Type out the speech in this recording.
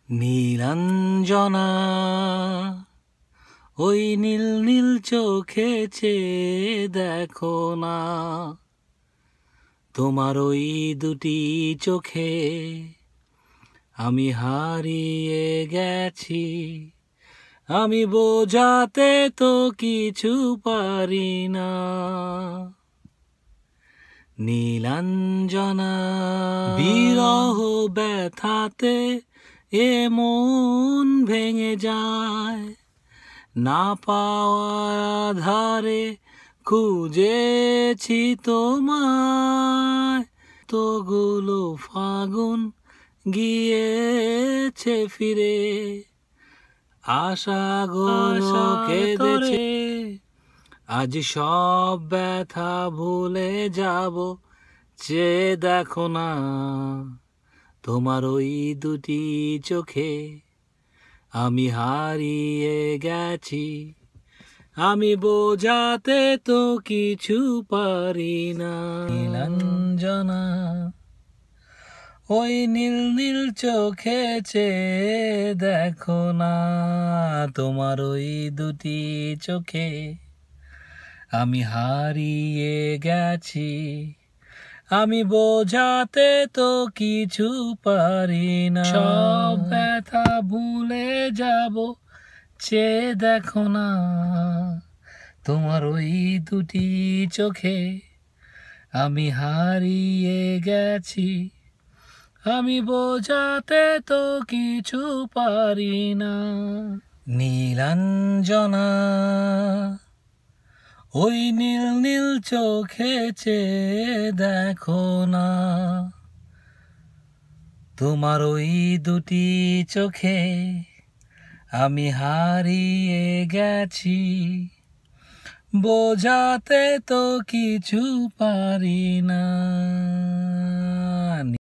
নীলাঞ্জনা ওই নীল নীল চোখে চেয়ে দেখো না, তোমার ওই দুটি চোখে আমি হারিয়ে গেছি। আমি বোঝাতে তো কিছু পারি না। নীলাঞ্জনা বিরহ ব্যথাতে এ মন ভেঙে যায়, না পাওয়ার আধারে খুঁজেছি তোমায়। তোগুলো ফাগুন গিয়েছে ফিরে, আশাগুলো কেঁদেছে। আজ সব ব্যথা ভুলে যাব, চেয়ে দেখো না তোমার ওই দুটি চোখে আমি হারিয়ে গেছি। আমি বোঝাতে তো কিছু পারি না। নীলাঞ্জনা ওই নীল নীল চোখে চেয়ে দেখো না, তোমার ওই দুটি চোখে আমি হারিয়ে গেছি। আমি বোঝাতে তো কিছু পারি না। সব ব্যথা ভুলে যাব, চেয়ে দেখো না তোমার ওই দুটি চোখে আমি হারিয়ে গেছি। আমি বোঝাতে তো কিছু পারি না। নীলাঞ্জনা ওই নীল নীল চোখে চেয়ে দেখো না, তোমার ওই দুটি চোখে আমি হারিয়ে গেছি। বোঝাতে তো কিছু পারি না।